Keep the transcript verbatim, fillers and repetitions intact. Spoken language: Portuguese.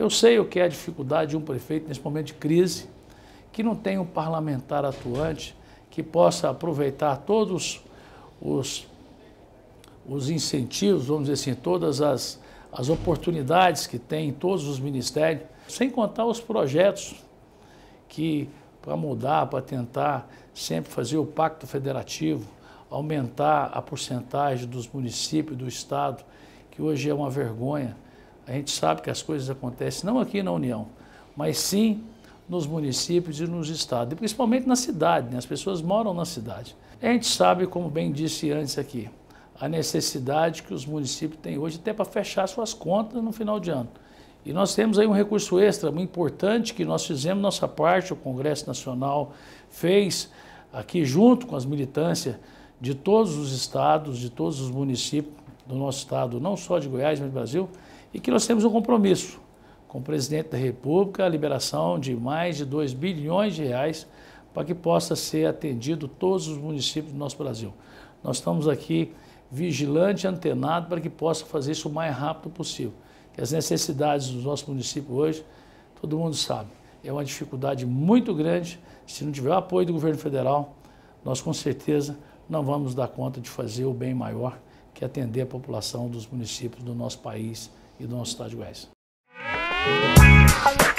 Eu sei o que é a dificuldade de um prefeito nesse momento de crise, que não tem um parlamentar atuante que possa aproveitar todos os, os incentivos, vamos dizer assim, todas as, as oportunidades que tem em todos os ministérios, sem contar os projetos que, para mudar, para tentar sempre fazer o pacto federativo, aumentar a porcentagem dos municípios, do Estado, que hoje é uma vergonha. A gente sabe que as coisas acontecem não aqui na União, mas sim nos municípios e nos estados, e principalmente na cidade, né? As pessoas moram na cidade. A gente sabe, como bem disse antes aqui, a necessidade que os municípios têm hoje até para fechar suas contas no final de ano. E nós temos aí um recurso extra muito importante que nós fizemos nossa parte, o Congresso Nacional fez aqui junto com as militâncias de todos os estados, de todos os municípios do nosso estado, não só de Goiás, mas do Brasil, e que nós temos um compromisso com o presidente da República, a liberação de mais de dois bilhões de reais para que possa ser atendido todos os municípios do nosso Brasil. Nós estamos aqui vigilante e antenado para que possa fazer isso o mais rápido possível. E as necessidades dos nossos municípios hoje, todo mundo sabe, é uma dificuldade muito grande. Se não tiver o apoio do governo federal, nós com certeza não vamos dar conta de fazer o bem maior, que é atender a população dos municípios do nosso país e do nosso estado de Goiás.